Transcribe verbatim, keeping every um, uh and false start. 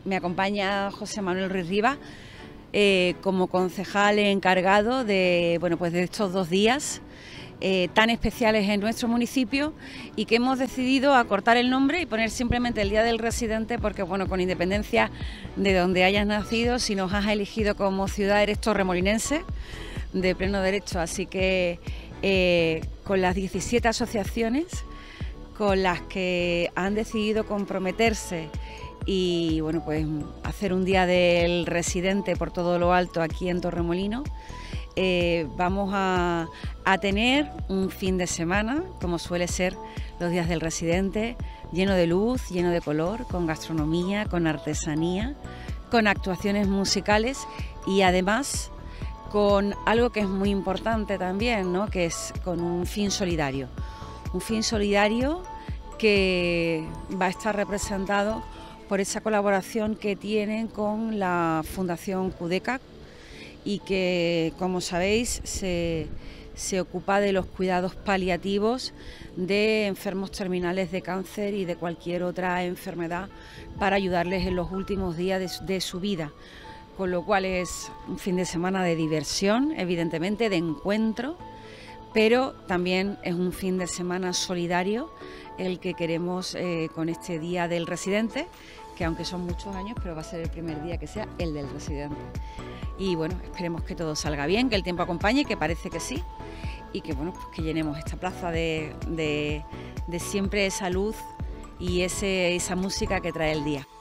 me acompaña José Manuel Ruiz Rivas eh, como concejal encargado de, bueno, pues de estos dos días eh, tan especiales en nuestro municipio, y que hemos decidido acortar el nombre y poner simplemente el Día del Residente, porque bueno, con independencia de donde hayas nacido, si nos has elegido como ciudad, eres torremolinense de pleno derecho. Así que eh, con las diecisiete asociaciones con las que han decidido comprometerse y bueno, pues hacer un Día del Residente por todo lo alto aquí en Torremolinos, eh, vamos a, a tener un fin de semana, como suele ser los Días del Residente, lleno de luz, lleno de color, con gastronomía, con artesanía, con actuaciones musicales y además con algo que es muy importante también, ¿no?, que es con un fin solidario. Un fin solidario que va a estar representado por esa colaboración que tienen con la Fundación Cudeca y que, como sabéis, se, se ocupa de los cuidados paliativos de enfermos terminales de cáncer y de cualquier otra enfermedad, para ayudarles en los últimos días de, de su vida. Con lo cual es un fin de semana de diversión, evidentemente, de encuentro, pero también es un fin de semana solidario el que queremos eh, con este Día del Residente, que aunque son muchos años, pero va a ser el primer día que sea el del Residente. Y bueno, esperemos que todo salga bien, que el tiempo acompañe, que parece que sí, y que bueno, pues que llenemos esta plaza de, de, de siempre esa luz y ese, esa música que trae el día.